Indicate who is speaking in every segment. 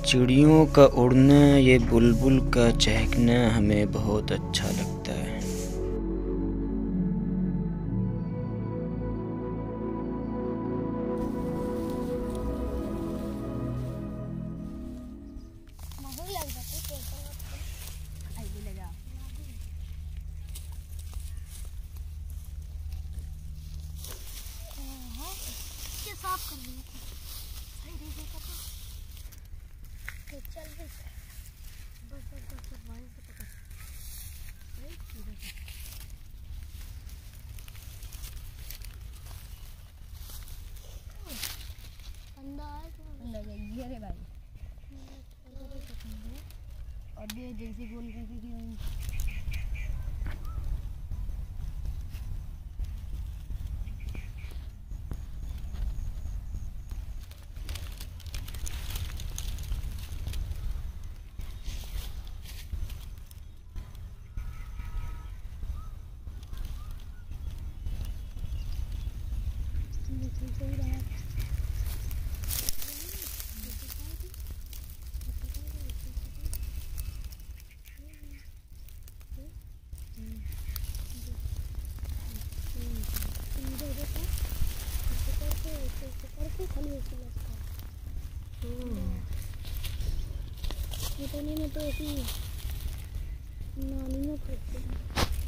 Speaker 1: चिड़ियों का उड़ना, ये बुलबुल का चहकना हमें बहुत अच्छा लगता है।
Speaker 2: साफ कर दिया सही देखा तो चल बस बस बस बस वहीं से पकड़ अंदर गई रे भाई और ये जैसे बोल रहे थे कि में तो ऐसी नानी में करते हैं।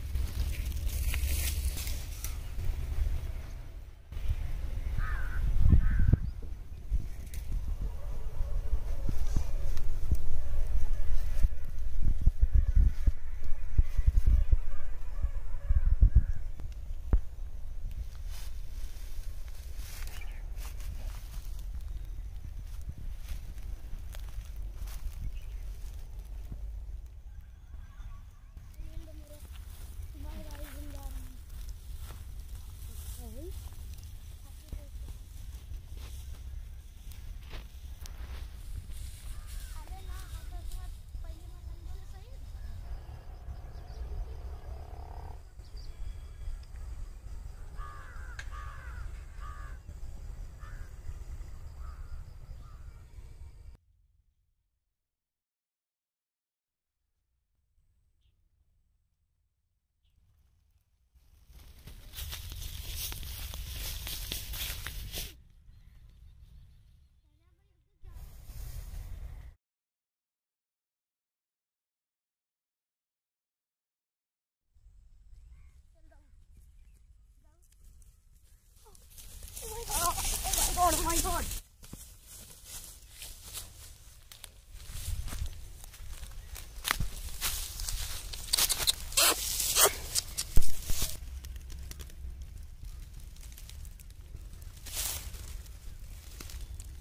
Speaker 2: Oh my god!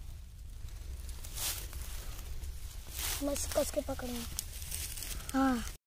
Speaker 2: मस्त कस के पकड़ना। हाँ।